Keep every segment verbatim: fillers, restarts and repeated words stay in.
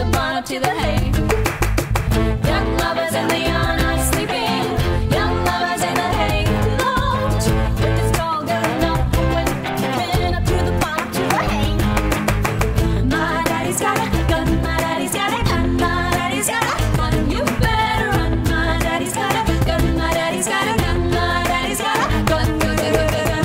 the barn, up to the hay. Young lovers in the yarn are sleeping. Young lovers in the hay loft. With this tall girl up when been up to the barn, up to the hay. My daddy's got a gun, my daddy's got a gun, my daddy's got a gun. You better run. My daddy's got a gun, my daddy's got a gun, my daddy's got a gun, gun, gun, gun, gun, gun.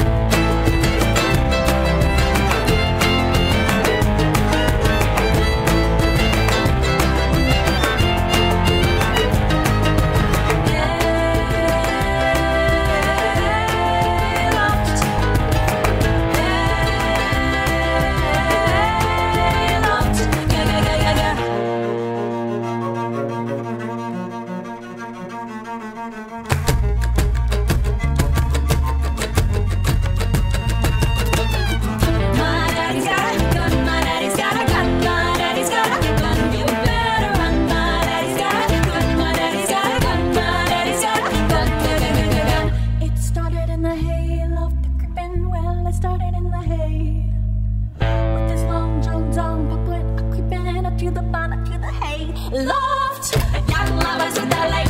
Loft, young lovers with the late